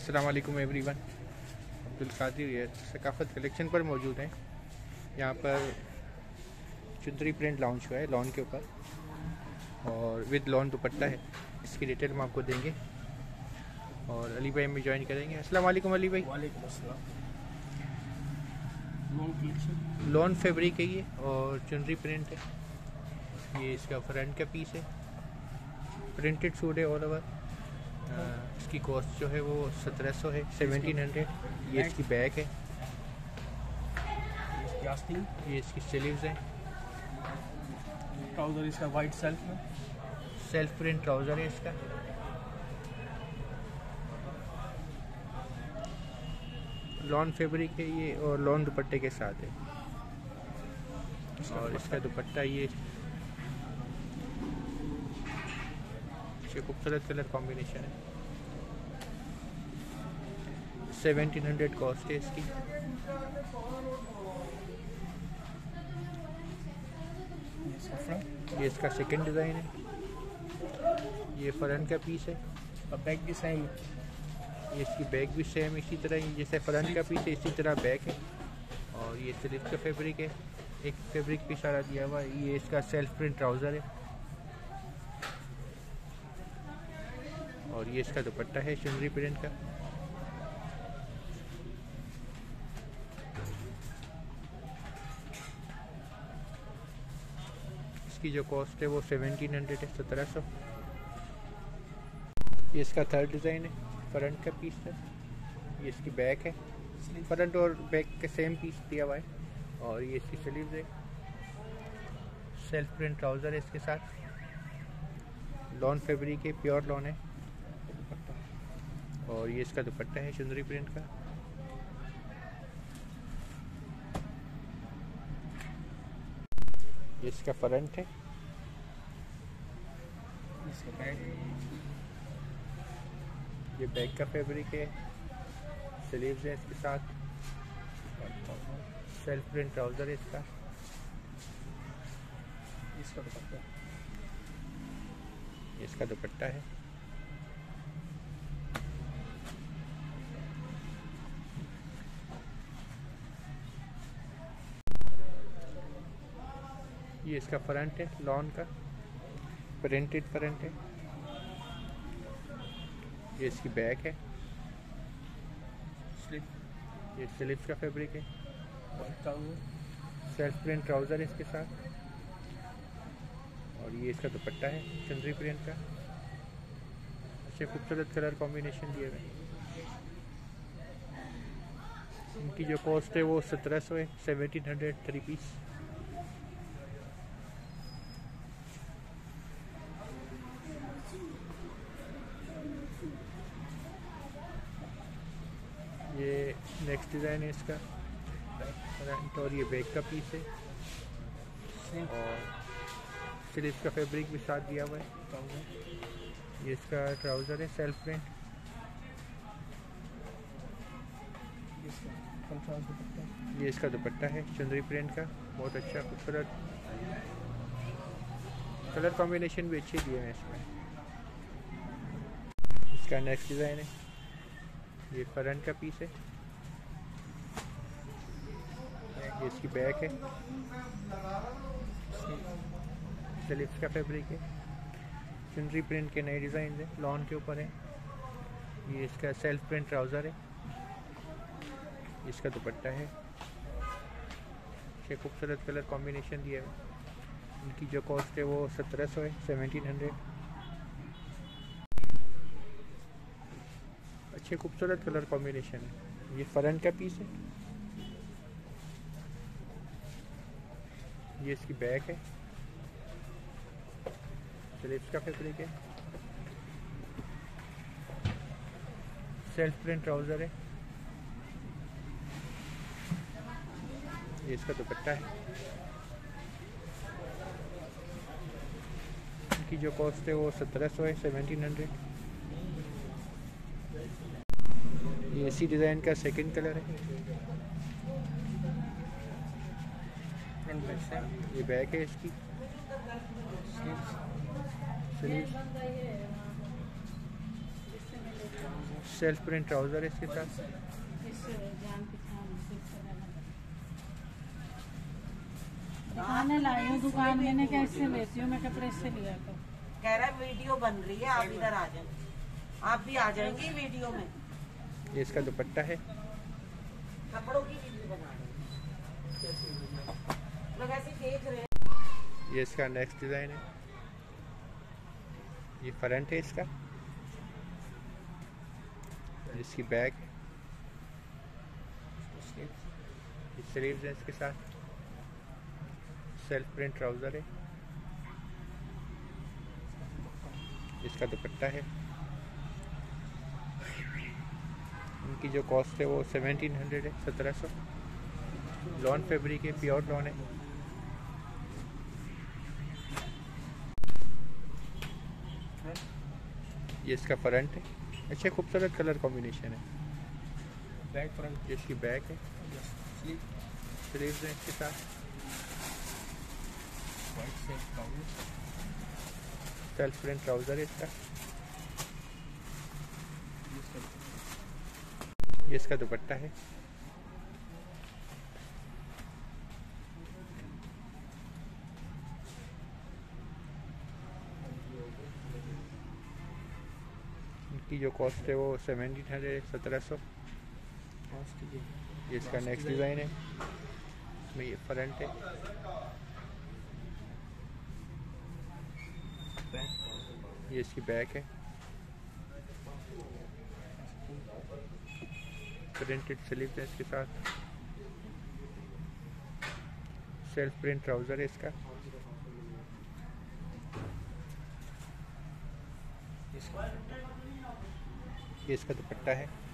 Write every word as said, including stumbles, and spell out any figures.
अस्सलाम वालेकुम एवरीवन। अब्दुल कादिर ये सकाफत कलेक्शन पर मौजूद हैं। यहाँ पर चुंदरी प्रिंट लॉन्च हुआ है लॉन के ऊपर और विद लॉन दुपट्टा है। इसकी डिटेल हम आपको देंगे और अली भाई हमें ज्वाइन करेंगे। अस्सलाम वालेकुम अली भाई। वालेकुम अस्सलाम। लॉन कलेक्शन लॉन फैब्रिक है ये और चुंदरी प्रिंट है। ये इसका फ्रंट का पीस है, प्रिंटेड सूट है ऑल ओवर। इसकी कॉस्ट जो है वो सत्रह सौ है, सेवनटीन हंड्रेड। ये इसकी बैक है, इसकी आस्तीन, ये इसकी स्लीव्स है। ट्राउजर इसका वाइट सेल्फ में, सेल्फ प्रिंट ट्राउज़र है इसका। लॉन फैब्रिक है ये और लॉन दुपट्टे के साथ है। और इसका दुपट्टा ये खूबसूरत कलर कॉम्बिनेशन है। सेवनटीन हंड्रेड कॉस्ट है इसकी। ये इसका सेकंड डिज़ाइन है। ये फ्रंट का पीस है और बैक भी सेम। ये इसकी बैक भी सेम इसी तरह ही, जैसे फ्रंट का पीस है इसी तरह बैक है। और ये स्लीव का फैब्रिक है, एक फैब्रिक भी सारा दिया हुआ है। ये इसका सेल्फ प्रिंट ट्राउज़र है और ये इसका दुपट्टा है चुनरी प्रिंट का। इसकी जो कॉस्ट है वो सेवनटीन हंड्रेड है, सत्रह सौ। ये इसका थर्ड डिज़ाइन है, फ्रंट का पीस है। ये इसकी बैक है, फ्रंट और बैक के सेम पीस दिया हुआ है। और ये इसकी स्लीव्स है, सेल्फ प्रिंट ट्राउज़र है इसके साथ। लॉन फैब्रिक है, प्योर लॉन है। और ये इसका दुपट्टा है चुंदरी प्रिंट का। ये इसका फ्रंट है, इसका बैक, ये बैक का फैब्रिक है। स्लीव्स है इसके साथ, सेल्फ प्रिंट ट्राउज़र है इसका। इसका दुपट्टा, ये इसका दुपट्टा है। ये इसका फ्रंट है लॉन का, प्रिंटेड फ्रंट है। ये इसकी बैक है, स्लिप, ये स्लीव्स का फैब्रिक है। White trouser, self print trouser है इसके साथ। और ये इसका दुपट्टा है चुंदरी प्रिंट का। अच्छे खूबसूरत कलर कॉम्बिनेशन दिए हुए। इनकी जो कॉस्ट है वो सत्रह सौ है, सेवनटीन हंड्रेड थ्री पीस। ये नेक्स्ट डिज़ाइन है इसका फ्रंट और ये बैक का पीस है। और स्लीव्स का फैब्रिक भी साथ दिया हुआ है। ट्राउजर, ये इसका ट्राउज़र है सेल्फ प्रिंट। इसका कंट्रास्ट दुपट्टा, ये इसका दुपट्टा है चुंदरी प्रिंट का, बहुत अच्छा खूबसूरत कलर कॉम्बिनेशन भी अच्छे दिए हैं इसमें। इसका नेक्स्ट डिज़ाइन है, ये फ्रंट का पीस है। ये इसकी बैक है, स्लीव्स का फैब्रिक है। चुनरी प्रिंट के नए डिज़ाइन है, लॉन के ऊपर है। ये इसका सेल्फ प्रिंट ट्राउज़र है, इसका दुपट्टा है। ये खूबसूरत कलर कॉम्बिनेशन दिया है। इनकी जो कॉस्ट है वो सत्रह सौ है, सेवनटीन हंड्रेड। अच्छे खूबसूरत कलर कॉम्बिनेशन है। ये फ्रंट का पीस है, ये इसकी बैक है, स्लीव्स का फैब्रिक है। सेल्फ प्रिंट ट्राउज़र है, ये इसका दुपट्टा है। इनकी जो कॉस्ट है वो सत्रह सौ है, सेवनटीन हंड्रेड। ये इसी डिज़ाइन का सेकंड कलर है। ये बैक है इसकी, स्लीव्स, सेल्फ प्रिंट ट्राउज़र है इसके साथ। दिखाने लाई हूँ दुकान में, कैसे लेती हूँ मैं कपड़े से लिया तो कह रहा है वीडियो बन रही है, आप इधर आ जाएंगे, आप भी आ जाएंगे वीडियो में। ये इसका दुपट्टा है। कपड़ों की वीडियो बना रहे हैं, लोग ऐसे देख रहे हैं। ये इसका नेक्स्ट डिज़ाइन है। ये फ्रंट है इसका, जिसकी बैक है, ये स्लीव्स है इसके साथ। सेल्फ प्रिंट ट्राउज़र है। इसका दुपट्टा है। इनकी जो कॉस्ट है वो सेवनटीन हंड्रेड है, सत्रह सौ। लॉन फैब्रिक है, प्योर लॉन है। ये इसका फ्रंट है। अच्छे खूबसूरत कलर कॉम्बिनेशन है। Back front. ये इसकी बैक है। स्लीव स्लीव्स हैं इसके साथ। White self trouser. Self print trouser है इसका। ये इसका दुपट्टा है। इनकी जो कॉस्ट है वो सेवनटीन हंड्रेड, सत्रह सौ। ये इसका नेक्स्ट डिज़ाइन है। इसमें ये फ्रंट है। ये इसकी बैक है। प्रिंटेड स्लीव है इसके साथ। सेल्फ प्रिंट ट्राउज़र है इसका। ये इसका दुपट्टा है।